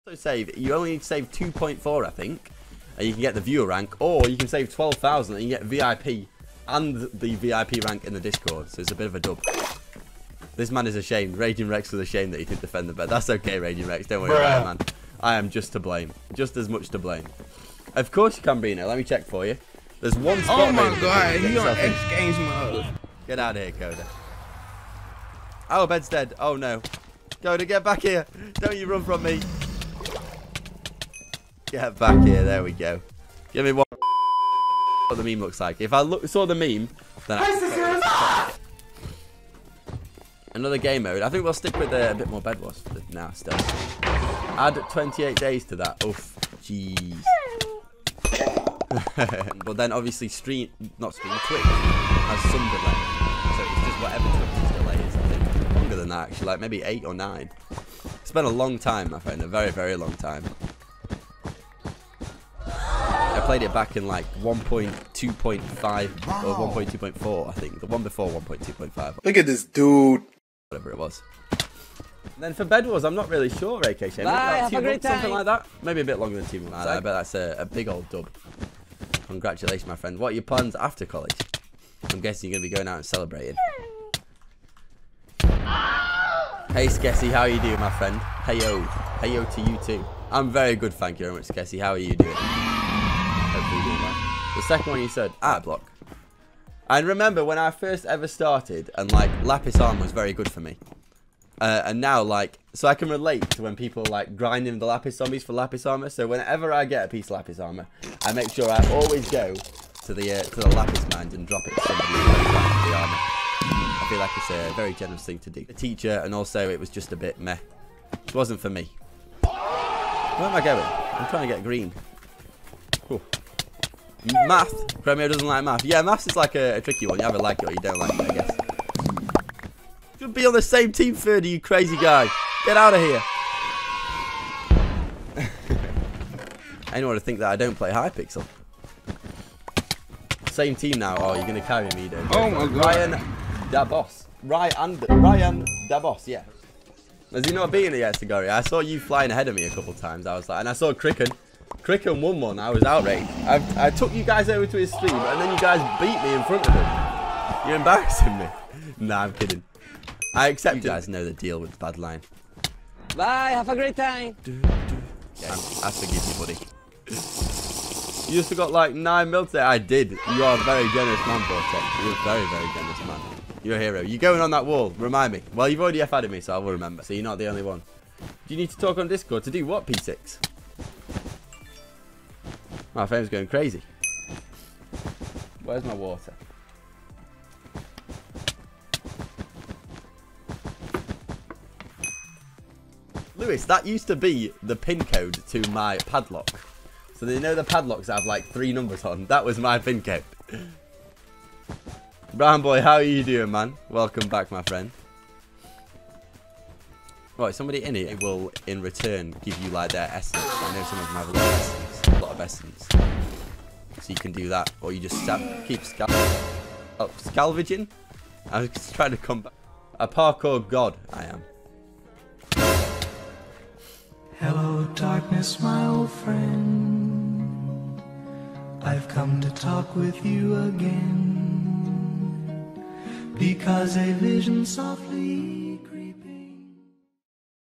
So save, you only need to save 2.4, I think, and you can get the viewer rank, or you can save 12,000 and you get VIP and the VIP rank in the Discord. So it's a bit of a dub. This man is ashamed. Raging Rex was ashamed that he didn't defend the bed. That's okay, Raging Rex. Don't worry about it, man. I am just to blame. Just as much to blame. Of course you can, Brino. Let me check for you. There's one spot. Oh my god, he's on X Games mode. Get out of here, Coda. Our bed's dead. Oh no. Coda, get back here. Don't you run from me. Get back here. There we go. Give me what the meme looks like. If I saw the meme, then another game mode. I think we'll stick with a bit more Bedwars for now still. Add 28 days to that. Oof. Jeez. But then obviously Twitch has some delay. So it's just whatever Twitch's delay is, I think. Longer than that actually, like maybe 8 or 9. It's been a long time, my friend, a very, very long time. I played it back in like 1.2.5 or 1.2.4, I think. The one before 1.2.5. Look at this dude. Whatever it was. And then for Bedwars, I'm not really sure, AKJ. Bye, have a great time. Something like that. Maybe a bit longer than 2 months. I bet that's a big old dub. Congratulations, my friend. What are your plans after college? I'm guessing you're going to be going out and celebrating. Hey, Skessy, how are you doing, my friend? Hey-yo. Hey-yo to you too. I'm very good, thank you very much, Skessy. How are you doing? Hopefully you're doing well. The second one you said, block. And remember when I first ever started, and like Lapis Armor was very good for me. And now, like, so I can relate to when people like grinding the Lapis zombies for Lapis Armor. So whenever I get a piece of Lapis Armor, I make sure I always go to the Lapis mines and drop it to somebody who has the armor. I feel like it's a very generous thing to do. A teacher, and also it was just a bit meh. It wasn't for me. Where am I going? I'm trying to get green. Ooh. Math. Chromio doesn't like math. Yeah, maths is like a tricky one. You either like it or you don't like it, I guess. Should be on the same team, Ferdy, you crazy guy. Get out of here. Anyone would think that I don't play Hypixel. Same team now. Oh, you're going to carry me, don't you? Oh my god. Ryan Dabos. Ryan Dabos, yeah. Has he not beaten it yet, Sigori? I saw you flying ahead of me a couple times. I was like, and I saw Cricken. Cricken won one. I was outraged. I took you guys over to his stream, and then you guys beat me in front of him. You're embarrassing me. Nah, I'm kidding. I accept you guys know the deal with the bad line. Bye, have a great time. Yeah, I forgive you, buddy. You just got like 9 mil today. I did. You are a very generous man, Vortex. You're a very, very generous man. You're a hero. You're going on that wall. Remind me. Well, you've already F-added me, so I will remember. So you're not the only one. Do you need to talk on Discord to do what, P6? My phone's going crazy. Where's my water? Lewis, that used to be the pin code to my padlock. So they know the padlocks have like 3 numbers on. That was my pin code. Brown boy, how are you doing, man? Welcome back, my friend. Right, somebody in it will, in return, give you like their essence. I know some of them have a lot of essence. A lot of essence. So you can do that. Or you just keep scalvaging. I was just trying to come back. A parkour god, I am. Hello, darkness, my old friend. I've come to talk with you again, because a vision softly